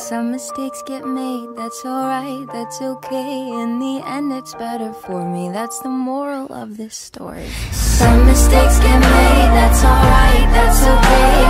Some mistakes get made, that's alright, that's okay. In the end it's better for me, that's the moral of this story. Some mistakes get made, that's alright, that's okay.